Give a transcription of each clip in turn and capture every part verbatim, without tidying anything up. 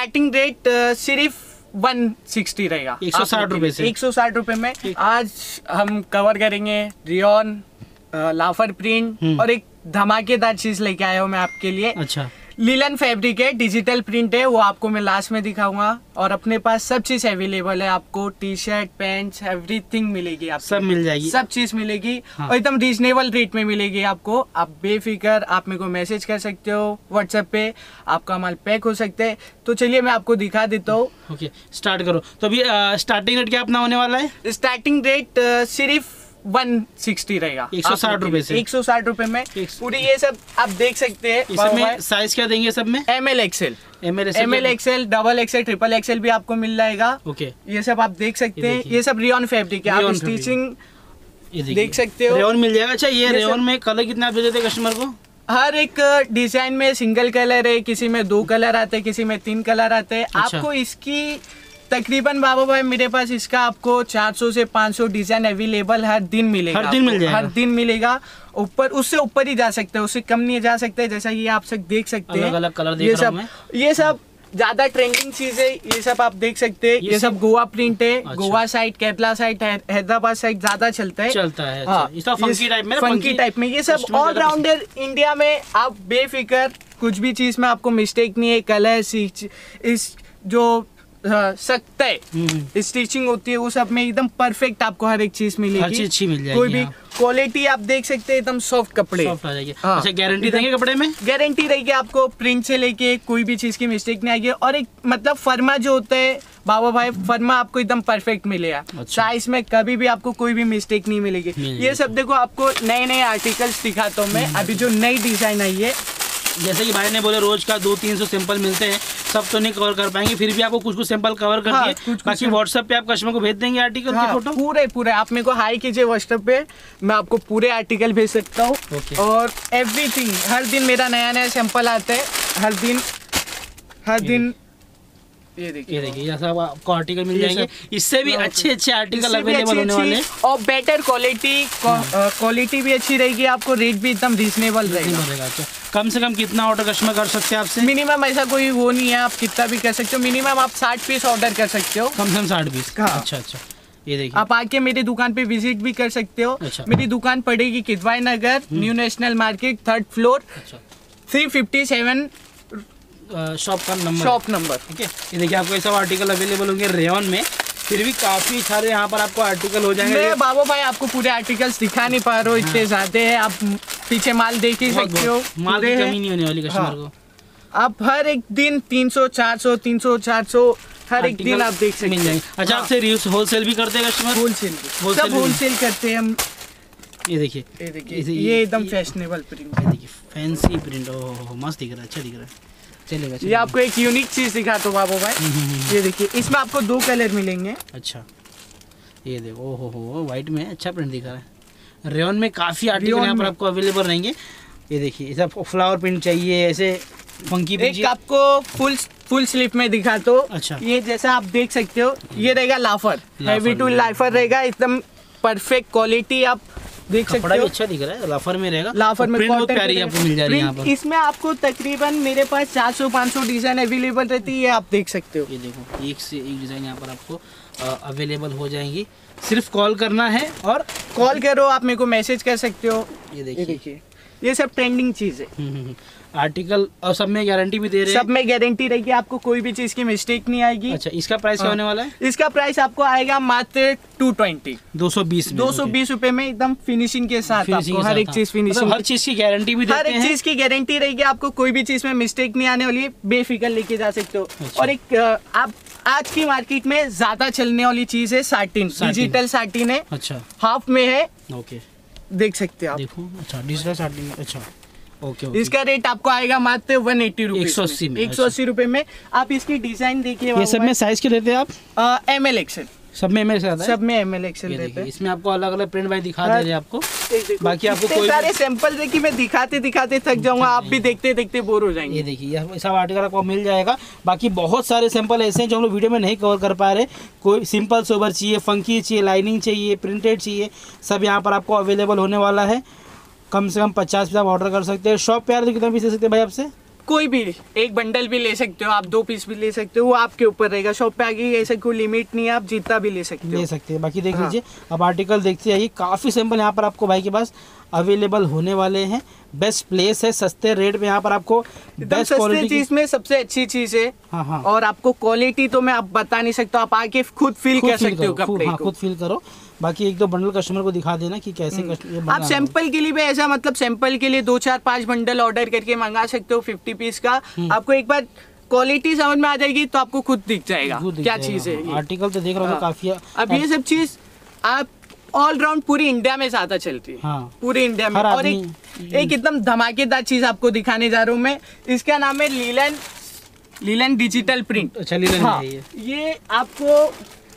Starting rate सिर्फ one sixty रहेगा, एक सौ साठ रुपए से। एक सौ साठ रुपए में आज हम कवर करेंगे रियॉन, लाफर प्रिंट और एक धमाकेदार चीज लेके आया हूँ मैं आपके लिए। अच्छा, लिलन फैब्रिक है, डिजिटल प्रिंट है, वो आपको मैं लास्ट में दिखाऊंगा। और अपने पास सब चीज अवेलेबल है, आपको टी शर्ट पैंट्स एवरीथिंग मिलेगी, आप सब मिल जाएगी, सब चीज मिलेगी। हाँ। और एकदम रीजनेबल रेट में मिलेगी आपको। आप बेफिक्र आप मेरे को मैसेज कर सकते हो व्हाट्सएप पे, आपका माल पैक हो सकता है। तो चलिए मैं आपको दिखा देता हूँ। ओके, स्टार्ट करो। तो अभी स्टार्टिंग रेट क्या अपना होने वाला है? स्टार्टिंग रेट सिर्फ वन सिक्सटी रहेगा, एक सौ साठ रुपए से। एक सौ साठ रुपए में पूरी ये सब आप देख सकते हैं। इसमें साइज क्या देंगे सब में? M L XL, M L M L XL, double XL, triple XL भी आपको मिल जाएगा। ओके, ये सब आप देख सकते हैं। ये सब रियॉन फैब्रिक है, आप स्टिचिंग देख सकते हो, रेयॉन मिल जाएगा। अच्छा, ये रेयॉन में कलर कितना आप दे देते हैं कस्टमर को? हर एक डिजाइन में सिंगल कलर है, किसी में दो कलर आते हैं, किसी में तीन कलर आते हैं। अच्छा। आपको इसकी तकरीबन बाबा भाई मेरे पास इसका आपको चार सौ से पाँच सौ डिजाइन अवेलेबल हर दिन मिलेगा, हर दिन मिल जाएगा, हर दिन मिलेगा। ऊपर उससे ऊपर ही जा सकते हैं, उससे कम नहीं जा सकते। जैसा ये आप सब देख सकते हैं, अलग अलग कलर देख ये रहा हूं सब मैं। ये सब ज्यादा ट्रेंडिंग चीज है, ये सब आप देख सकते हैं। ये, ये सब गोवा प्रिंट है। अच्छा। Goa side, Kerala side, Hyderabad side ज्यादा चलता है, चलता है। हाँ, अच्छा, फंकी टाइप में, फंकी टाइप में। ये सब ऑलराउंडर इंडिया में, आप बेफिक्र कुछ भी चीज में आपको मिस्टेक नहीं है। कलर इस जो सकता है स्टिचिंग होती है, वो सब में एकदम परफेक्ट आपको हर एक चीज मिलेगी, हर चीज अच्छी मिल जाएगी। कोई भी क्वालिटी आप देख सकते हैं, एकदम सॉफ्ट कपड़े, सॉफ्ट आ जाएगी। हाँ। अच्छा, गारंटी देंगे कपड़े में? गारंटी रहेगी आपको, प्रिंट से लेके कोई भी चीज की मिस्टेक नहीं आएगी। और एक मतलब फर्मा जो होता है बाबा भाई, फर्मा आपको एकदम परफेक्ट मिलेगा। अच्छा। साइज में कभी भी आपको कोई भी मिस्टेक नहीं मिलेगी। ये सब देखो, आपको नए नए आर्टिकल्स दिखाता हूँ मैं। अभी जो नई डिजाइन आई है, जैसे कि भाई ने बोले रोज का दो तीन सौ सैंपल मिलते हैं, सब तो नहीं कवर कर पाएंगे, फिर भी आपको कुछ कुछ सैंपल कवर कर हाँ, दिए। बाकी व्हाट्सएप पे आप कस्टमर को भेज देंगे आर्टिकल हाँ, की फोटो? पूरे पूरे आप मेरे को हाई कीजिए व्हाट्सएप पे, मैं आपको पूरे आर्टिकल भेज सकता हूँ। और एवरीथिंग हर दिन मेरा नया नया सैंपल आता है, हर दिन हर दिन। ये देखिए, ये देखिए, सब आपको आर्टिकल मिल जाएंगे। इससे भी अच्छे अच्छे आर्टिकल अवेलेबल होने वाले हैं और बेटर क्वालिटी, क्वालिटी भी अच्छी रहेगी, आपको रेट भी एकदम रीजनेबल रहेगा। अच्छा, कम से कम कितना ऑर्डर कस्टमर कर सकते हैं आपसे? मिनिमम ऐसा कोई वो नहीं है, आप कितना भी कर सकते हो। मिनिमम आप साठ पीस ऑर्डर कर सकते हो, कम से कम साठ पीस। हाँ। अच्छा अच्छा, ये देखिए, आप आके मेरी दुकान पे विजिट भी कर सकते हो। अच्छा। मेरी दुकान पड़ेगी Kidwai Nagar, new national market, third floor, three fifty seven shop का नंबर, शॉप नंबर। ठीक है, ये देखिए, आपको ये सब आर्टिकल अवेलेबल होंगे रेयॉन में। फिर भी काफी सारे यहाँ पर आपको आर्टिकल हो जाएंगे। मैं बाबू भाई आपको पूरे आर्टिकल्स दिखा नहीं पा रहा हूँ, इतने ज्यादा है। आप पीछे माल देख ही सकते हो, माल की कमी नहीं होने वाली कस्टमर को। आप हर एक दिन तीन सौ चार सौ तीन सौ चार सौ हर एक दिन आप देख सकते मिल जाएंगे। अच्छा, आपसे होलसेल भी करते हैं कस्टमर? होलसेल, सब होलसेल करते हैं हम। ये देखिए, ये देखिए, ये एकदम फैशनेबल प्रिंट है, देखिए फैंसी प्रिंट, ओह मस्त दिख रहा है, अच्छा दिख रहा है। चलेगा, ये आपको एक यूनिक चीज दिखाता हूँ बाबू भाई। ये देखिए, इसमें आपको दो कलर मिलेंगे। अच्छा, ये देखो, ओहो हो, व्हाइट में अच्छा प्रिंट दिखा रहा है। रेयॉन में काफी आर्टिकल यहाँ पर आपको अवेलेबल रहेंगे। ये देखिए, सब फ्लावर प्रिंट चाहिए, ऐसे फंकी प्रिंट। एक आपको फुल फुल स्लीव में दिखा तो। अच्छा, ये जैसा आप देख सकते हो, ये रहेगा लाफर, हैवी टू लाफर रहेगा, एकदम परफेक्ट क्वालिटी आप देख सकते हो। भी अच्छा दिख रहा है, लाफर में रहेगा। लाफर में प्रिंट बहुत प्यारी आपको मिल जा रही है यहाँ पर। इसमें आपको तकरीबन मेरे पास चार सौ पाँच सौ डिजाइन अवेलेबल रहती है, आप देख सकते हो। ये देखो, एक से एक डिजाइन यहाँ पर आपको अवेलेबल हो जाएंगी। सिर्फ कॉल करना है, और कॉल करो, आप मेरे को मैसेज कर सकते हो। ये देखिए, ये सब ट्रेंडिंग चीज है। आर्टिकल और सब में गारंटी भी दे रहे हैं। सब में गारंटी रहेगी, आपको कोई भी चीज की मिस्टेक नहीं आएगी। अच्छा, इसका प्राइस क्या होने वाला है? इसका प्राइस आपको आएगा मात्र टू ट्वेंटी, दो सौ बीस दो सौ बीस रुपए में, एकदम फिनिशिंग के साथ। आपको हर एक चीज फिनिशिंग, हर चीज की गारंटी भी देते हैं। हर एक चीज की गारंटी रहेगी, आपको कोई भी चीज में मिस्टेक नहीं आने वाली है, बेफिक्र लेके जा सकते हो। और एक आप आज की मार्केट में ज्यादा चलने वाली चीज है साटिन, डिजिटल साटिन है। अच्छा, हाफ में है, ओके, देख सकते हो आप। देखो, अच्छा डिजिटल साटिन, अच्छा ओके, ओके। इसका रेट आपको आएगा मात्र वन एट्टी रुपीज, एक सौ अस्सी में, एक सौ अस्सी रुपए में। आप इसकी डिजाइन देखिए। ये सब में साइज क्या देते हैं आप? एम एल एक्सएल, सब में एम एल एक्सएल, सब में एम एल एक्सएल देते हैं। इसमें आपको अलग अलग प्रिंट भाई दिखा दे रहे हैं आपको। बाकी आपको कोई सारे सैंपल देखिए, मैं दिखाते दिखाते थक जाऊंगा, आप भी देखते देखते बोर हो जाएंगे। ये देखिए, ये सब आर्टिकल आपको मिल जाएगा। बाकी बहुत सारे सैंपल ऐसे हैं जो हम लोग वीडियो में नहीं कवर कर पा रहे। कोई सिंपल सोबर चाहिए, फंकी चाहिए, लाइनिंग चाहिए, प्रिंटेड चाहिए, सब यहाँ पर आपको अवेलेबल होने वाला है। कम से कम पचास पीस आप ऑर्डर कर सकते हैं। शॉप पे यार कितना पीस दे सकते हैं भाई आपसे? कोई भी एक बंडल भी ले सकते हो आप, दो पीस भी ले सकते हो, वो आपके ऊपर रहेगा। शॉप पे आगे ऐसे कोई लिमिट नहीं है, आप जितना भी ले सकते हो ले सकते हैं। बाकी देख हाँ। लीजिए, अब आर्टिकल देखते जाइए, काफ़ी सैंपल यहाँ पर आपको भाई के पास अवेलेबल होने वाले हैं। बेस्ट प्लेस है, सस्ते रेट में यहाँ पर आपको बेस्ट क्वालिटी चीज में सबसे अच्छी चीज है। हाँ हाँ। और आपको क्वालिटी तो मैं आप बता नहीं सकता, आप आके खुद फील कर सकते हो कपड़े हाँ, को। खुद फील करो। बाकी एक दो बंडल कस्टमर को दिखा देना कि कैसे कस्ट- आप सैंपल के लिए भी ऐसा, मतलब सैंपल के लिए दो चार पांच बंडल ऑर्डर करके मंगा सकते हो फिफ्टी पीस का। आपको एक बार क्वालिटी समझ में आ जाएगी तो आपको खुद दिख जाएगा क्या चीज है। आर्टिकल तो देख रहा हूँ काफी। अब ये सब चीज आप ऑलराउंड पूरी इंडिया में ज्यादा चलती है। हाँ। पूरी इंडिया में। और एक एक एकदम धमाकेदार चीज आपको दिखाने जा रहा हूँ मैं। इसका नाम है लीलन लीलन डिजिटल प्रिंट। अच्छा, लीलन हाँ, है ये। ये आपको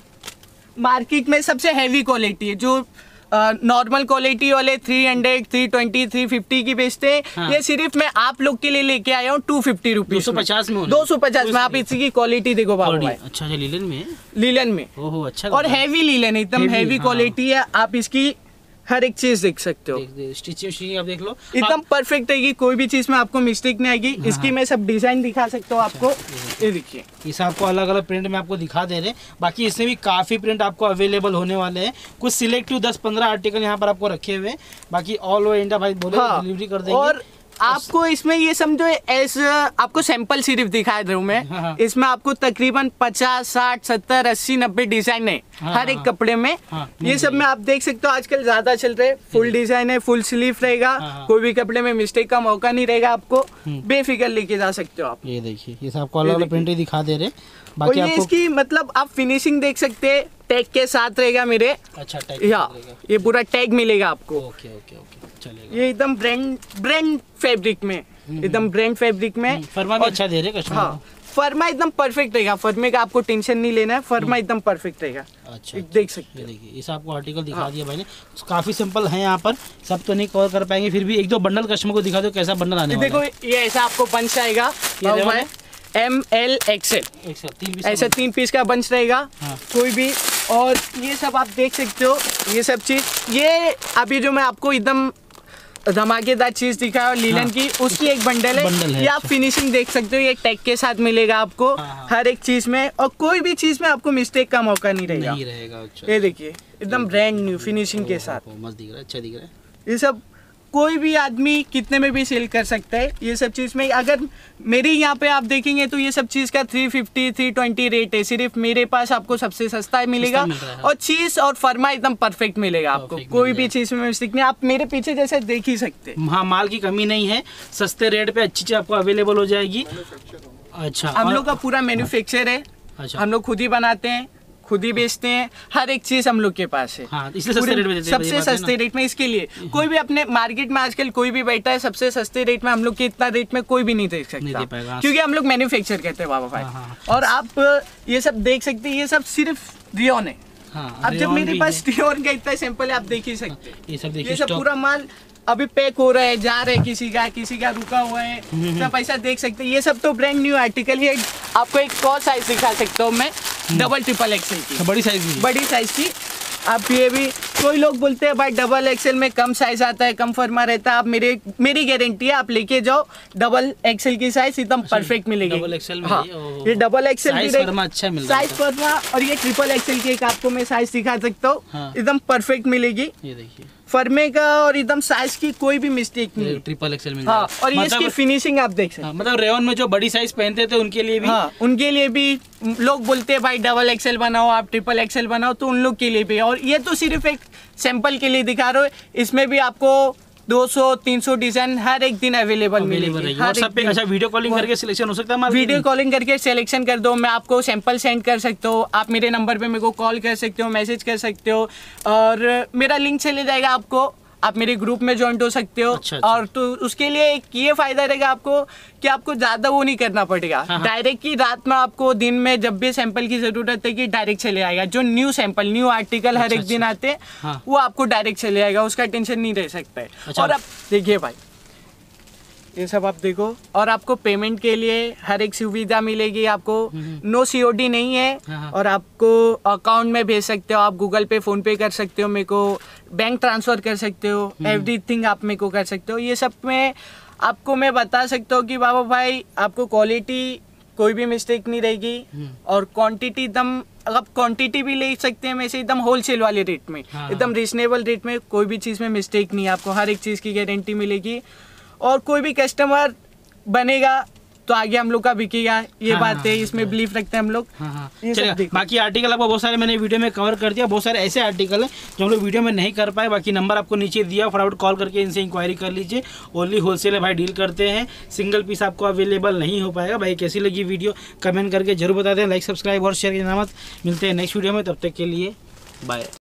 मार्केट में सबसे हैवी क्वालिटी है। जो नॉर्मल क्वालिटी वाले three hundred, three twenty, three fifty की बेचते हैं। हाँ। ये सिर्फ मैं आप लोग के लिए लेके आया हूँ टू फिफ्टी रुपीज दो सौ पचास में दो सौ पचास में। आप इसकी क्वालिटी देखो बाबू भाई। अच्छा अच्छा, लीलन में है? लीलन में। ओहो, अच्छा। और हैवी लीलन, एकदम Heavy, हैवी हाँ। क्वालिटी है। आप इसकी हर एक चीज देख सकते हो। स्टिचिंग स्टिचिंग आप देख लो, एकदम परफेक्ट रहेगी, कोई भी चीज में आपको मिस्टेक नहीं आएगी। हाँ, इसकी हाँ। मैं सब डिजाइन दिखा सकता हूँ आपको। ये देखिए, इस आपको अलग अलग प्रिंट में आपको दिखा दे रहे हैं। बाकी इसमें भी काफ़ी प्रिंट आपको अवेलेबल होने वाले हैं। कुछ सिलेक्टिव दस पंद्रह आर्टिकल यहाँ पर आपको रखे हुए हैं। बाकी ऑल ओवर इंडिया भाई बोले हाँ। डिलीवरी कर देंगे। और आपको इसमें ये समझो एस आपको सैंपल सिर्फ दिखा रहा हूँ मैं। हाँ, हाँ। इसमें आपको तकरीबन पचास, साठ, सत्तर, अस्सी, नब्बे डिजाइन है हाँ, हर एक हाँ। कपड़े में। हाँ, ये सब में आप देख सकते हो आजकल ज्यादा चल रहे। फुल डिजाइन है, फुल स्लीव रहेगा। हाँ, हाँ। कोई भी कपड़े में मिस्टेक का मौका नहीं रहेगा। आपको हम्म। बेफिक्र लेके जा सकते हो आप। ये देखिए, ये सब आपको अलग अलग प्रिंट ही दिखा दे रहे हैं। और बाकी ये आपको इसकी मतलब आप फिनिशिंग देख सकते हैं, टैग के साथ रहेगा मेरे। अच्छा टैग या ये पूरा टैग मिलेगा आपको। ओके ओके ओके, चलेगा। ये एकदम ब्रांड ब्रांड फैब्रिक में, एकदम ब्रांड फैब्रिक में। फरमा भी और- अच्छा दे रहे कस्टमर हाँ, फर्मा एकदम परफेक्ट रहेगा। फर्मे का आपको टेंशन नहीं लेना है, फर्मा एकदम परफेक्ट रहेगा। को। अच्छा, देख सकते ये हो। देखिए, इस आपको आर्टिकल दिखा दिया भाई ने। काफी सिंपल है यहाँ पर, सब तो नहीं कवर कर पाएंगे, फिर भी एक दो बंडल कस्टमर को दिखा दो कैसा बंडल आने वाला देखो है। ये ऐसा आपको बंच आएगा, ये एम एल एक्सएल एक साथ तीन पीस ऐसा तीन पीस का बंच रहेगा। हाँ। कोई भी। और ये सब आप देख सकते हो, ये सब चीज ये अभी जो मैं आपको एकदम धमाकेदार चीज दिखाया लीलन हाँ। की, उसकी एक बंडल है। बंडल है, ये आप अच्छा। फिनिशिंग देख सकते हो, ये टैग के साथ मिलेगा आपको। हाँ, हाँ। हर एक चीज में, और कोई भी चीज में आपको मिस्टेक का मौका नहीं रहेगा। नहीं रहेगा। अच्छा, ये देखिए एकदम ब्रांड न्यू फिनिशिंग के साथ। ओहो, मस्त दिख रहा है, अच्छा दिख रहा है। ये सब कोई भी आदमी कितने में भी सेल कर सकता है। ये सब चीज में अगर मेरे यहाँ पे आप देखेंगे तो ये सब चीज का three fifty, three twenty rate है। सिर्फ मेरे पास आपको सबसे सस्ता मिलेगा। मिल रहा है। और चीज और फर्मा एकदम परफेक्ट मिलेगा आपको। Perfect कोई मिल भी चीज में मिस्टेक नहीं। आप मेरे पीछे जैसे देख ही सकते हैं। हाँ, माल की कमी नहीं है, सस्ते रेट पे अच्छी चीज आपको अवेलेबल हो जाएगी। अच्छा, हम और- लोग का पूरा मैन्युफैक्चर है। अच्छा। हम लोग खुद ही बनाते हैं, खुद ही बेचते हैं। हर एक चीज हम लोग के पास है। हाँ, इसलिए सस्ते पूरे- रेट में देते हैं, ये सबसे बात है ना। सस्ते रेट में। इसके लिए कोई भी अपने मार्केट में आजकल कोई भी बैठा है सबसे सस्ते रेट में, हम लोग के इतना रेट में कोई भी नहीं दे नहीं सकता। दे पाएगा। क्योंकि हम लोग मैन्युफैक्चर करते हैं बाबा भाई। हाँ, हाँ, और आप ये सब देख सकते हैं, ये सब सिर्फ रियोन है। हाँ, अब जब रेयॉन मेरे भी पास है। रियोन का इतना सैंपल है, आप देख ही सकते हैं। ये सब ये देखिए सब स्टॉक। पूरा माल अभी पैक हो रहा है, जा रहा है किसी का, किसी का रुका हुआ है। इतना पैसा देख सकते हैं। ये सब तो ब्रांड न्यू आर्टिकल है। आपको एक और साइज दिखा सकता हूँ मैं, डबल ट्रिपल एक्सएल की, बड़ी साइज की। बड़ी साइज की। आप ये भी, कोई लोग बोलते हैं भाई डबल एक्सएल में कम साइज आता है, कम फर्मा रहता है। आप मेरे मेरी गारंटी है, आप लेके जाओ डबल एक्सएल की साइज एकदम परफेक्ट मिलेगी। डबल एक्सएल में हाँ, ये, ओहो। ये डबल एक्सएल साइज फर्मा अच्छा मिल रहा है। साइज फर्मा। और ये ट्रिपल एक्सएल की एक आपको मैं साइज दिखा सकता हूँ। हाँ। एकदम परफेक्ट मिलेगी ये देखिए, फर्मे का, और एकदम साइज की कोई भी मिस्टेक नहीं। ट्रिपल एक्सएल मिल हाँ, जाएगा। और ये इसकी मतलब फिनिशिंग आप देख सकते हैं। हाँ, मतलब रेयॉन में जो बड़ी साइज पहनते थे उनके लिए भी। हाँ, उनके लिए भी लोग बोलते हैं भाई डबल एक्सएल बनाओ, आप ट्रिपल एक्सएल बनाओ, तो उन लोग के लिए भी। और ये तो सिर्फ एक सैंपल के लिए दिखा रहे हो, इसमें भी आपको दो सौ तीन सौ डिजाइन हर एक दिन अवेलेबल अवेलेबल मिलेगी। रहेगी। हर और सब एक पे दिन। अच्छा वीडियो कॉलिंग करके सिलेक्शन हो सकता है मार्केट वीडियो में? कॉलिंग करके सिलेक्शन कर दो, मैं आपको सैंपल सेंड कर सकता हूँ। आप मेरे नंबर पे मेरे को कॉल कर सकते हो, मैसेज कर सकते हो, और मेरा लिंक चले जाएगा आपको। आप मेरे ग्रुप में ज्वाइन हो सकते हो। अच्छा, अच्छा। और तो उसके लिए एक ये फायदा रहेगा आपको कि आपको ज्यादा वो नहीं करना पड़ेगा। हाँ, हाँ। डायरेक्ट की रात में आपको दिन में जब भी सैंपल की जरूरत है कि डायरेक्ट चले आएगा। जो न्यू सैंपल न्यू आर्टिकल हर अच्छा, एक दिन अच्छा। आते हैं, हाँ। वो आपको डायरेक्ट चले आएगा, उसका टेंशन नहीं रह सकता है। अच्छा। और अब देखिए भाई, ये सब आप देखो। और आपको पेमेंट के लिए हर एक सुविधा मिलेगी आपको। नो सीओडी नहीं है। हाँ, हाँ। और आपको अकाउंट में भेज सकते हो, आप गूगल पे फोन पे कर सकते हो, मेरे को बैंक ट्रांसफर कर सकते हो, एवरीथिंग आप मेरे को कर सकते हो। ये सब में आपको मैं बता सकता हूँ कि बाबा भाई आपको क्वालिटी कोई भी मिस्टेक नहीं रहेगी और क्वांटिटी एकदम, आप क्वांटिटी भी ले सकते हैं वैसे एकदम होलसेल वाले रेट में, हाँ। एकदम रिजनेबल रेट में, कोई भी चीज़ में मिस्टेक नहीं है, आपको हर एक चीज़ की गारंटी मिलेगी। और कोई भी कस्टमर बनेगा तो आगे हम लोग का बिकेगा, ये हाँ, बात हाँ, है, इसमें बिलीव रखते हैं हम लोग। हाँ हाँ ये सब चलिए, देखो। बाकी आर्टिकल आपको बहुत सारे मैंने वीडियो में कवर कर दिया, बहुत सारे ऐसे आर्टिकल हैं जो हम लोग वीडियो में नहीं कर पाए। बाकी नंबर आपको नीचे दिया, फटाफट कॉल करके इनसे इंक्वायरी कर लीजिए। ओनली होलसेल भाई डील करते हैं, सिंगल पीस आपको अवेलेबल नहीं हो पाएगा। भाई कैसी लगी वीडियो कमेंट करके जरूर बता दें, लाइक सब्सक्राइब और शेयर करना मत। मिलते हैं नेक्स्ट वीडियो में, तब तक के लिए बाय।